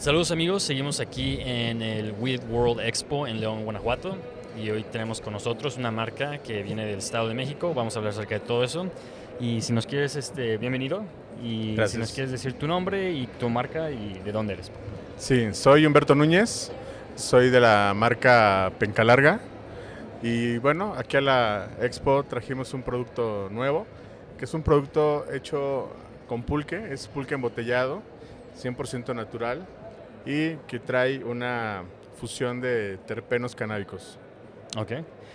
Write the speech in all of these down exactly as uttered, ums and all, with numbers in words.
Saludos amigos, seguimos aquí en el Weed World Expo en León, Guanajuato, y hoy tenemos con nosotros una marca que viene del Estado de México. Vamos a hablar acerca de todo eso y si nos quieres, este, bienvenido, y Gracias. si nos quieres decir tu nombre y tu marca y de dónde eres. Sí, soy Humberto Núñez, soy de la marca Pencalarga y bueno, aquí a la Expo trajimos un producto nuevo, que es un producto hecho con pulque, es pulque embotellado, cien por ciento natural y que trae una fusión de terpenos canábicos. Ok.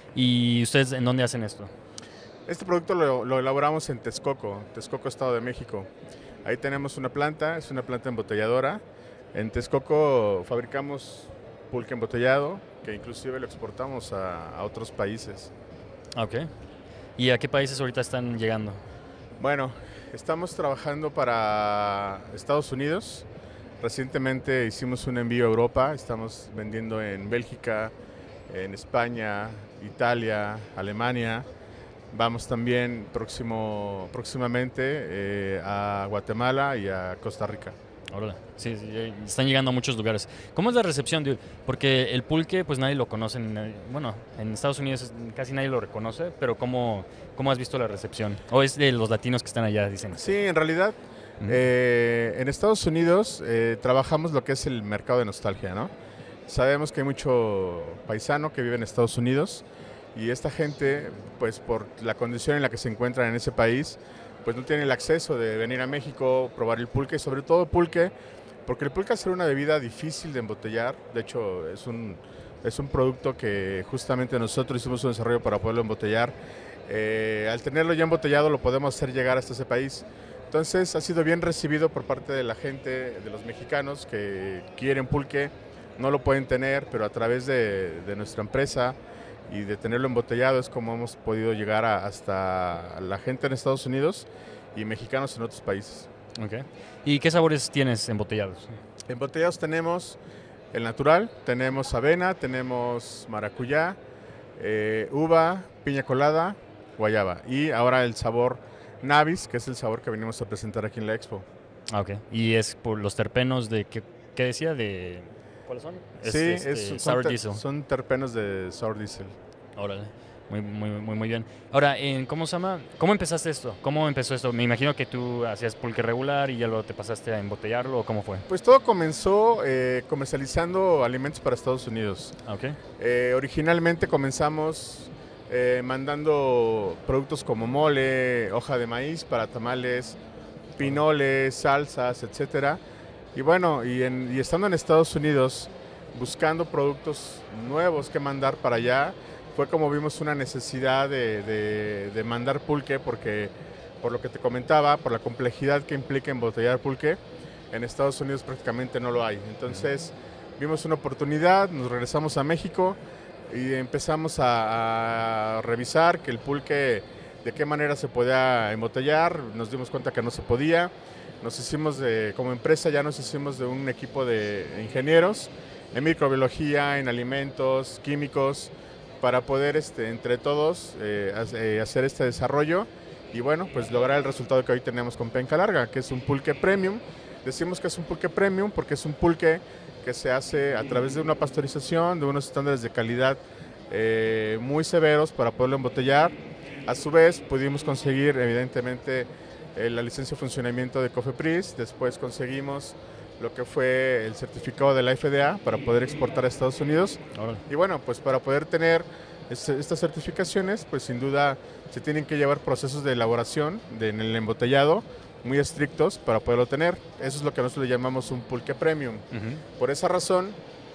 ¿Y ustedes en dónde hacen esto? Este producto lo, lo elaboramos en Texcoco, Texcoco, Estado de México. Ahí tenemos una planta, es una planta embotelladora. En Texcoco fabricamos pulque embotellado, que inclusive lo exportamos a, a otros países. Ok. ¿Y a qué países ahorita están llegando? Bueno, estamos trabajando para Estados Unidos. Recientemente hicimos un envío a Europa, estamos vendiendo en Bélgica, en España, Italia, Alemania. Vamos también próximo, próximamente eh, a Guatemala y a Costa Rica. Órale. Sí, sí, están llegando a muchos lugares. ¿Cómo es la recepción, dude? Porque el pulque, pues nadie lo conoce. Nadie, bueno, en Estados Unidos casi nadie lo reconoce, pero ¿cómo, cómo has visto la recepción? ¿O es de los latinos que están allá, dicen? Sí, en realidad, uh-huh. eh, en Estados Unidos eh, trabajamos lo que es el mercado de nostalgia, ¿no? Sabemos que hay mucho paisano que vive en Estados Unidos y esta gente, pues por la condición en la que se encuentran en ese país, pues no tiene el acceso de venir a México, probar el pulque, sobre todo pulque, porque el pulque es una bebida difícil de embotellar. De hecho, es un, es un producto que justamente nosotros hicimos un desarrollo para poderlo embotellar. Eh, al tenerlo ya embotellado lo podemos hacer llegar hasta ese país. Entonces ha sido bien recibido por parte de la gente, de los mexicanos que quieren pulque, no lo pueden tener, pero a través de, de nuestra empresa y de tenerlo embotellado es como hemos podido llegar a, hasta la gente en Estados Unidos y mexicanos en otros países. Okay. ¿Y qué sabores tienes embotellados? Embotellados tenemos el natural, tenemos avena, tenemos maracuyá, eh, uva, piña colada, guayaba y ahora el sabor Navis, que es el sabor que venimos a presentar aquí en la Expo. Ah, ok. ¿Y es por los terpenos de qué, qué decía? De ¿Cuáles son? Es, sí, este, es, son, sour ter, diesel. son terpenos de sour diesel. Órale, muy, muy, muy, muy bien. Ahora, ¿cómo se llama? ¿Cómo empezaste esto? ¿Cómo empezó esto? Me imagino que tú hacías pulque regular y ya luego te pasaste a embotellarlo, ¿o cómo fue? Pues todo comenzó eh, comercializando alimentos para Estados Unidos. Okay. Eh, originalmente comenzamos eh, mandando productos como mole, hoja de maíz para tamales, pinoles, salsas, etcétera. Y bueno, y, en, y estando en Estados Unidos, buscando productos nuevos que mandar para allá, fue como vimos una necesidad de, de, de mandar pulque, porque por lo que te comentaba, por la complejidad que implica embotellar pulque, en Estados Unidos prácticamente no lo hay. Entonces vimos una oportunidad, nos regresamos a México y empezamos a, a revisar que el pulque, de qué manera se podía embotellar, nos dimos cuenta que no se podía. Nos hicimos de, como empresa ya nos hicimos de un equipo de ingenieros en microbiología, en alimentos, químicos, para poder este, entre todos eh, hacer este desarrollo y bueno, pues lograr el resultado que hoy tenemos con Pencalarga, que es un pulque premium. Decimos que es un pulque premium porque es un pulque que se hace a través de una pasteurización, de unos estándares de calidad eh, muy severos para poderlo embotellar. A su vez pudimos conseguir evidentemente la licencia de funcionamiento de COFEPRIS, después conseguimos lo que fue el certificado de la F D A para poder exportar a Estados Unidos. Ahora. Y bueno, pues para poder tener este, estas certificaciones, pues sin duda se tienen que llevar procesos de elaboración de, en el embotellado muy estrictos para poderlo tener. Eso es lo que nosotros le llamamos un pulque premium. Uh-huh. Por esa razón,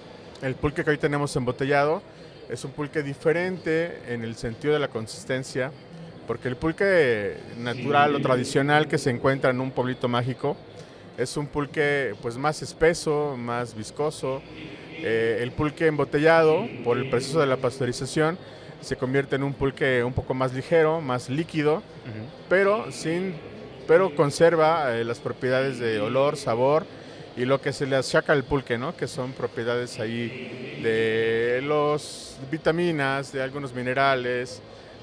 el pulque que hoy tenemos embotellado es un pulque diferente en el sentido de la consistencia, porque el pulque natural o tradicional que se encuentra en un pueblito mágico es un pulque pues más espeso, más viscoso. Eh, el pulque embotellado, por el proceso de la pasteurización, se convierte en un pulque un poco más ligero, más líquido, uh-huh. pero, sin, pero conserva eh, las propiedades de olor, sabor y lo que se le achaca al pulque, ¿no? Que son propiedades ahí de las vitaminas, de algunos minerales,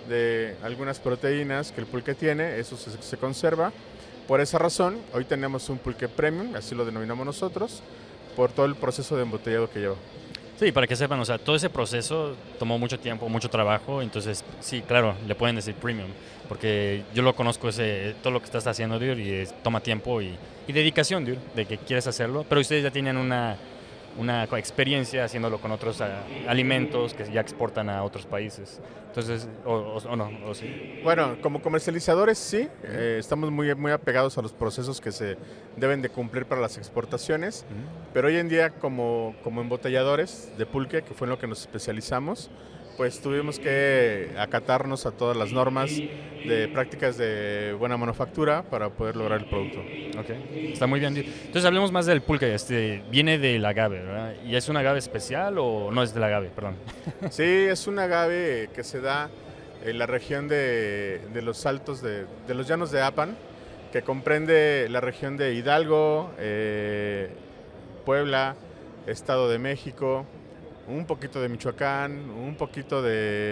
de algunas proteínas que el pulque tiene, eso se, se conserva. Por esa razón, hoy tenemos un pulque premium, así lo denominamos nosotros, por todo el proceso de embotellado que lleva. Sí, para que sepan, o sea, todo ese proceso tomó mucho tiempo, mucho trabajo, entonces sí, claro, le pueden decir premium, porque yo lo conozco, ese, todo lo que estás haciendo, dude, y es, toma tiempo y, y dedicación, dude, de que quieres hacerlo, pero ustedes ya tienen una, una experiencia haciéndolo con otros a, alimentos que ya exportan a otros países, entonces, o, o, o no, o sí. Bueno, como comercializadores sí, eh, estamos muy, muy apegados a los procesos que se deben de cumplir para las exportaciones, uh-huh. Pero hoy en día como, como embotelladores de pulque, que fue en lo que nos especializamos, pues tuvimos que acatarnos a todas las normas de prácticas de buena manufactura para poder lograr el producto. Okay. Está muy bien. Entonces hablemos más del pulque. Este, viene del agave, ¿verdad? ¿Y es un agave especial o no es del agave? Perdón. Sí, es un agave que se da en la región de, de los altos, de, de los llanos de Apan, que comprende la región de Hidalgo, eh, Puebla, Estado de México, un poquito de Michoacán, un poquito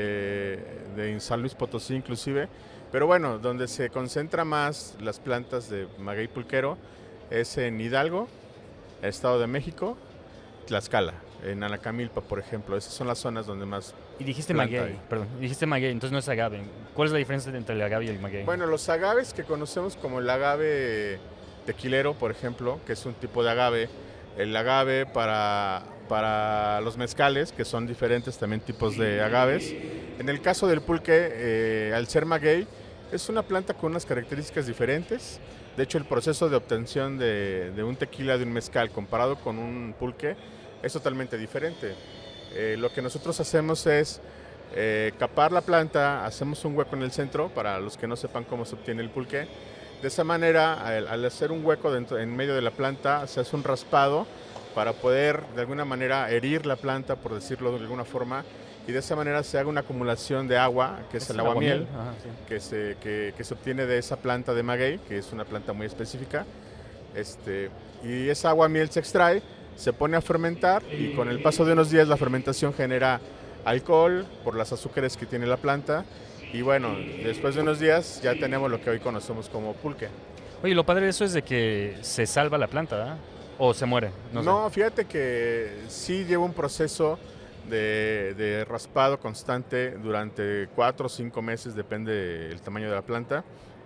de, de San Luis Potosí inclusive, pero bueno, donde se concentra más las plantas de maguey pulquero es en Hidalgo, Estado de México, Tlaxcala, en Anacamilpa, por ejemplo. Esas son las zonas donde más. Y dijiste maguey, perdón, dijiste maguey, entonces no es agave. ¿Cuál es la diferencia entre el agave y el maguey? Bueno, los agaves que conocemos como el agave tequilero, por ejemplo, que es un tipo de agave, el agave para, para los mezcales, que son diferentes también tipos de agaves. En el caso del pulque, eh, al ser maguey, es una planta con unas características diferentes. De hecho, el proceso de obtención de, de un tequila, de un mezcal, comparado con un pulque, es totalmente diferente. Eh, lo que nosotros hacemos es eh, capar la planta, hacemos un hueco en el centro, para los que no sepan cómo se obtiene el pulque. De esa manera, al, al hacer un hueco dentro, en medio de la planta, se hace un raspado para poder de alguna manera herir la planta, por decirlo de alguna forma, y de esa manera se haga una acumulación de agua, que es, es el aguamiel, agua sí. que, se, que, que se obtiene de esa planta de maguey, que es una planta muy específica. Este, y esa aguamiel se extrae, se pone a fermentar y con el paso de unos días la fermentación genera alcohol por las azúcares que tiene la planta. Y bueno, después de unos días ya tenemos lo que hoy conocemos como pulque. Oye, lo padre de eso es de que se salva la planta, ¿verdad? ¿O se muere? No, no sé. Fíjate que sí lleva un proceso de, de raspado constante durante cuatro o cinco meses, depende del tamaño de la planta.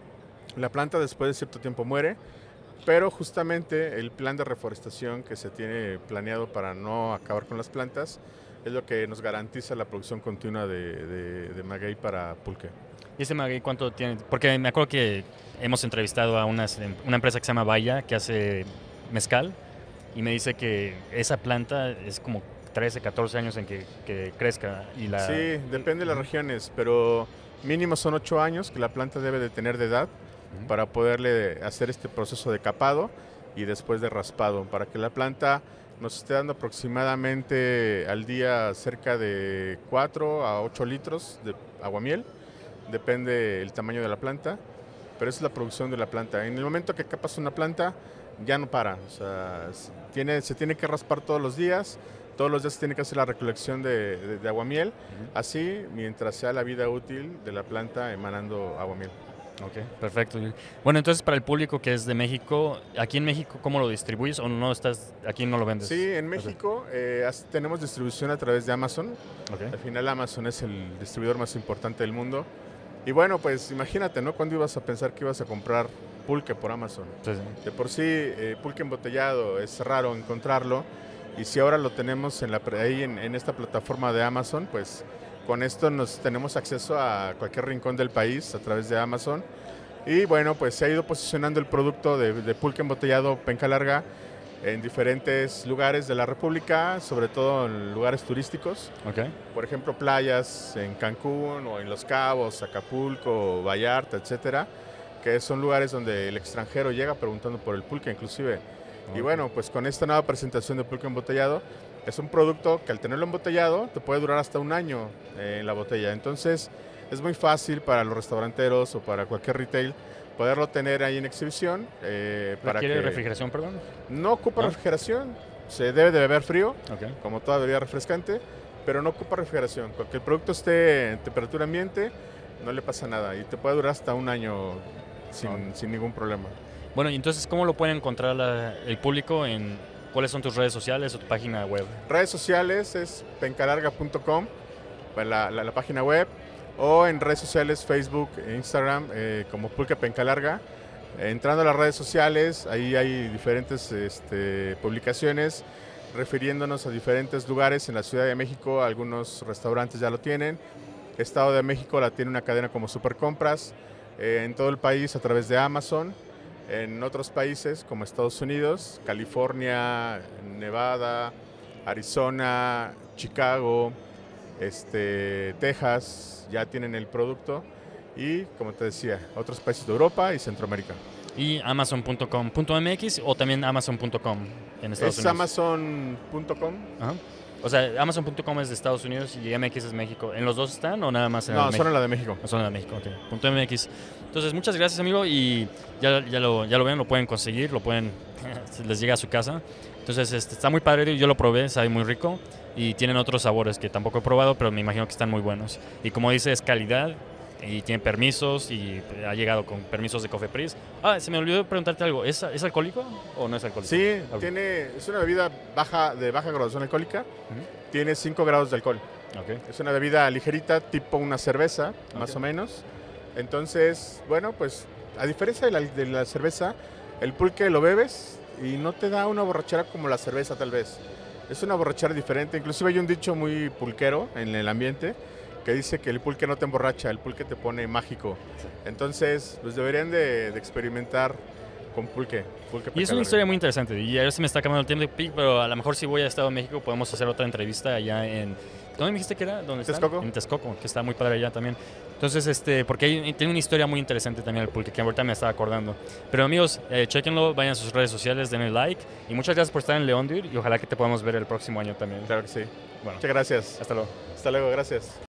La planta después de cierto tiempo muere, pero justamente el plan de reforestación que se tiene planeado para no acabar con las plantas es lo que nos garantiza la producción continua de, de, de maguey para pulque. ¿Y ese maguey cuánto tiene? Porque me acuerdo que hemos entrevistado a una, una empresa que se llama Vaya, que hace mezcal, y me dice que esa planta es como trece, catorce años en que, que crezca. Y la... Sí, depende de las regiones, pero mínimo son ocho años que la planta debe de tener de edad uh-huh. para poderle hacer este proceso de capado y después de raspado, para que la planta nos esté dando aproximadamente al día cerca de cuatro a ocho litros de aguamiel, depende el tamaño de la planta, pero esa es la producción de la planta. En el momento que capas una planta, ya no para, o sea, tiene, se tiene que raspar todos los días, todos los días se tiene que hacer la recolección de, de, de aguamiel, uh-huh. así mientras sea la vida útil de la planta emanando aguamiel. Ok, perfecto. Bueno, entonces para el público que es de México, aquí en México, ¿cómo lo distribuyes o no estás, aquí no lo vendes? Sí, en México okay. eh, tenemos distribución a través de Amazon. Okay. Al final Amazon es el distribuidor más importante del mundo. Y bueno, pues imagínate, ¿no? ¿Cuándo ibas a pensar que ibas a comprar pulque por Amazon? Sí, sí. De por sí, eh, pulque embotellado es raro encontrarlo. Y si ahora lo tenemos en la, ahí en, en esta plataforma de Amazon, pues con esto nos tenemos acceso a cualquier rincón del país a través de Amazon. Y bueno, pues se ha ido posicionando el producto de, de pulque embotellado penca larga en diferentes lugares de la República, sobre todo en lugares turísticos. Okay. Por ejemplo, playas en Cancún o en Los Cabos, Acapulco, Vallarta, etcétera, que son lugares donde el extranjero llega preguntando por el pulque inclusive. Okay. Y bueno, pues con esta nueva presentación de pulque embotellado, es un producto que al tenerlo embotellado te puede durar hasta un año eh, en la botella. Entonces es muy fácil para los restauranteros o para cualquier retail poderlo tener ahí en exhibición. Eh, para ¿Requiere que refrigeración, perdón? No ocupa ¿No? refrigeración, se debe de beber frío, okay. como toda bebida refrescante, pero no ocupa refrigeración. Con que el producto esté en temperatura ambiente, no le pasa nada y te puede durar hasta un año sin, okay. sin ningún problema. Bueno, y entonces, ¿cómo lo puede encontrar la, el público en ¿cuáles son tus redes sociales o tu página web? Redes sociales es pencalarga punto com, la, la, la página web, o en redes sociales Facebook e Instagram eh, como Pulque Pencalarga. Eh, entrando a las redes sociales, ahí hay diferentes este, publicaciones refiriéndonos a diferentes lugares en la Ciudad de México. Algunos restaurantes ya lo tienen. Estado de México la tiene una cadena como Supercompras. Eh, en todo el país a través de Amazon. En otros países como Estados Unidos, California, Nevada, Arizona, Chicago, este, Texas, ya tienen el producto. Y, como te decía, otros países de Europa y Centroamérica. ¿Y amazon punto com punto m x o también amazon punto com en Estados es Unidos? amazon punto com. Ajá. O sea, amazon punto com es de Estados Unidos y M X es México. ¿En los dos están o nada más en No, el de solo en México? la de México. No, solo en la de México, ok. Punto M X. Entonces, muchas gracias, amigo, y ya, ya, lo, ya lo ven, lo pueden conseguir, lo pueden, les llega a su casa. Entonces, este, está muy padre, yo lo probé, sabe muy rico y tienen otros sabores que tampoco he probado, pero me imagino que están muy buenos. Y como dice, es calidad y tiene permisos y ha llegado con permisos de Cofepris. Ah, se me olvidó preguntarte algo, ¿es, ¿es alcohólico o no es alcohólico? Sí, okay. tiene, es una bebida baja, de baja graduación alcohólica, uh-huh. Tiene cinco grados de alcohol. Okay. Es una bebida ligerita, tipo una cerveza, okay. Más o menos. Entonces, bueno, pues a diferencia de la, de la cerveza, el pulque lo bebes y no te da una borrachera como la cerveza tal vez. Es una borrachera diferente, inclusive hay un dicho muy pulquero en el ambiente que dice que el pulque no te emborracha, el pulque te pone mágico. Entonces, pues deberían de, de experimentar con pulque. pulque y es una historia muy interesante, y a ver si me está cambiando el tiempo, pero a lo mejor si voy a Estado de México podemos hacer otra entrevista allá en... ¿Dónde me dijiste que era? ¿Dónde Texcoco. En Texcoco, que está muy padre allá también. Entonces, este, porque hay, tiene una historia muy interesante también el pulque, que ahorita me estaba acordando. Pero amigos, eh, chequenlo, vayan a sus redes sociales, denle like, y muchas gracias por estar en León, dude, y ojalá que te podamos ver el próximo año también. Claro que sí. Bueno, muchas gracias. Hasta luego. Hasta luego, gracias.